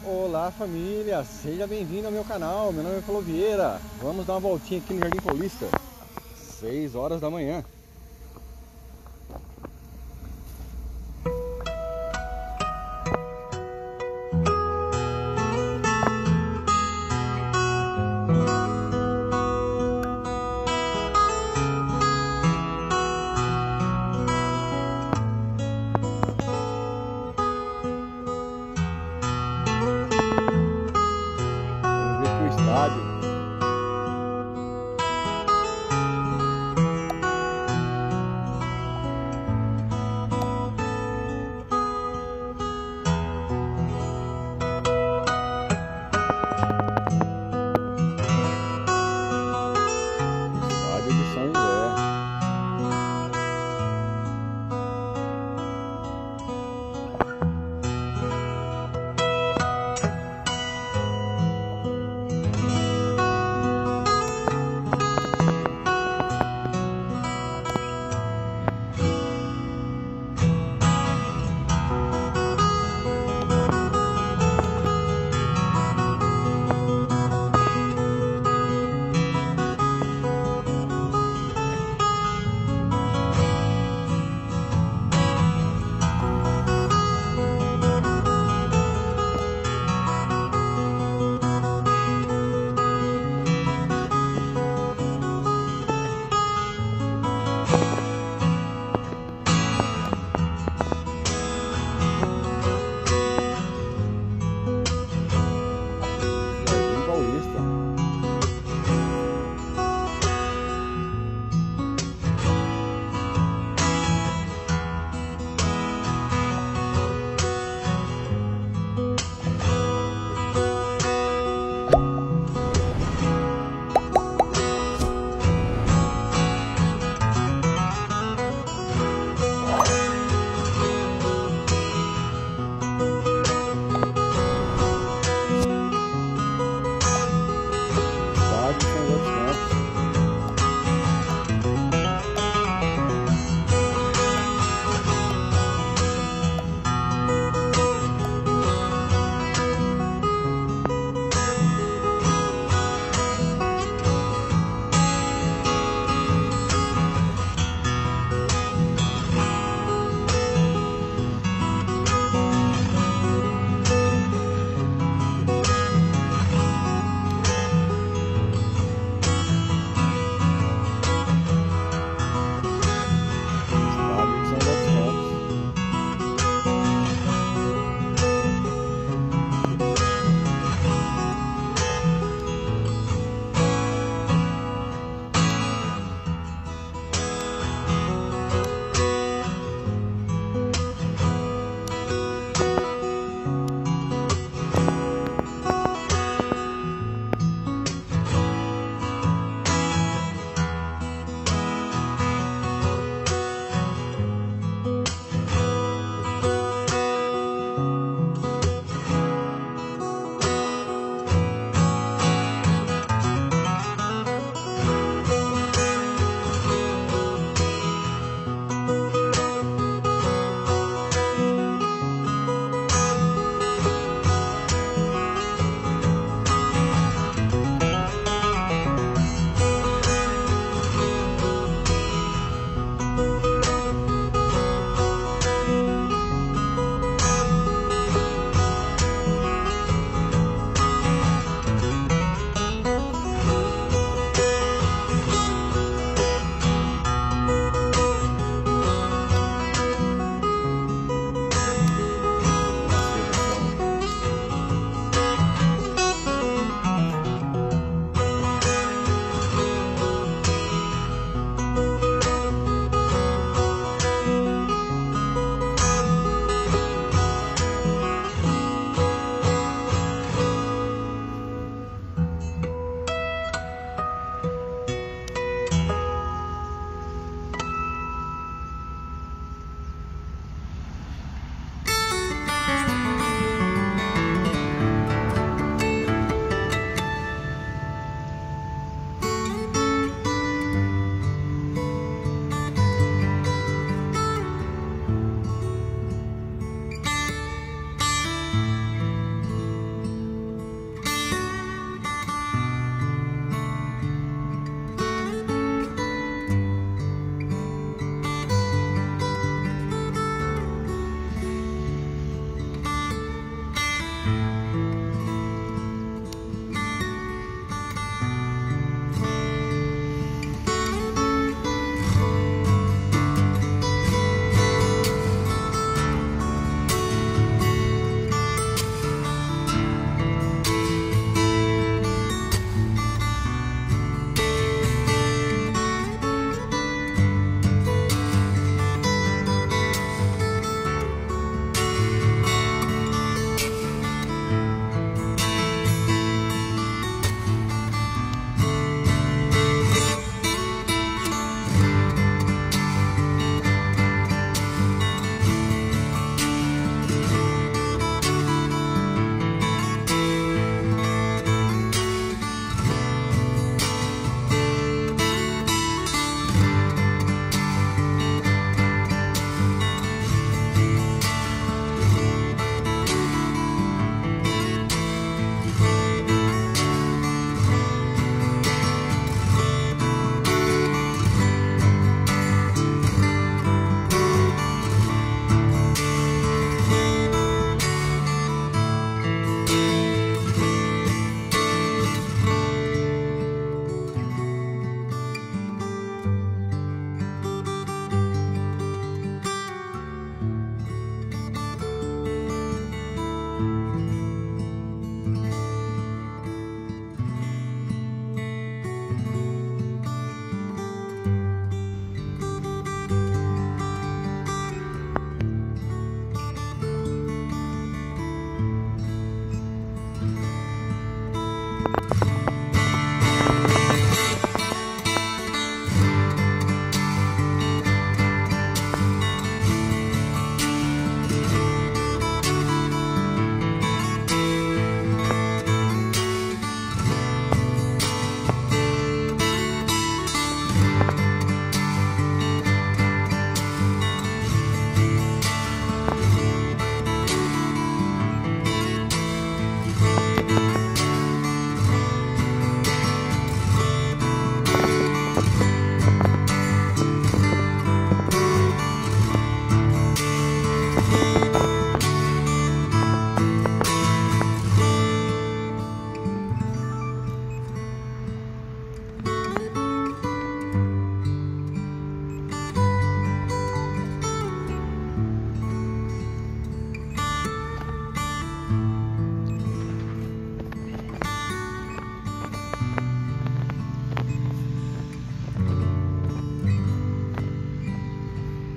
Olá família, seja bem-vindo ao meu canal, meu nome é Paulo Vieira. Vamos dar uma voltinha aqui no Jardim Paulista, 6 horas da manhã. Vamos ver aqui o estádio.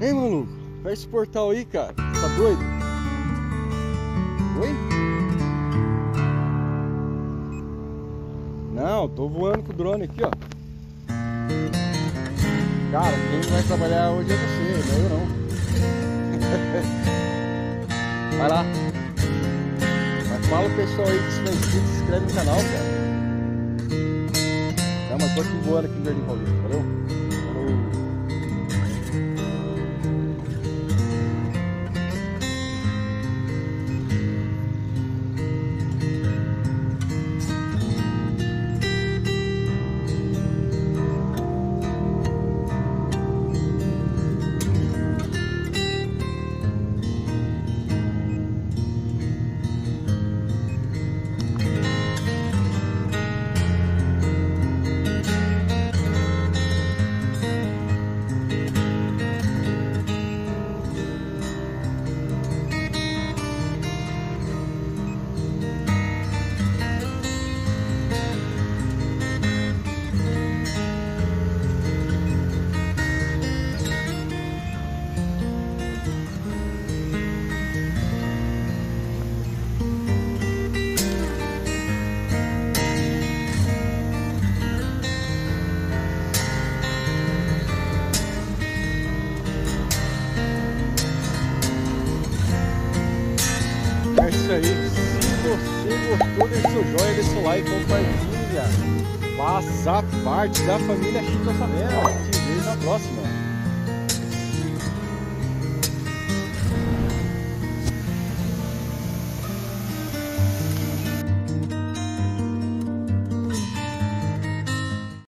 Ei, maluco, fecha esse portal aí, cara. Tá doido? Oi? Não, tô voando com o drone aqui, ó. Cara, quem vai trabalhar hoje é você, não é eu não. Vai lá. Mas fala o pessoal aí que se não é inscrito, se inscreve no canal, cara. Não, mas tô aqui voando aqui no Jardim Paulista, valeu? Falou. É isso aí, se você gostou, deixa seu joinha, deixa seu like, compartilha, faça parte da família Chico Orçamento. Te vejo na próxima.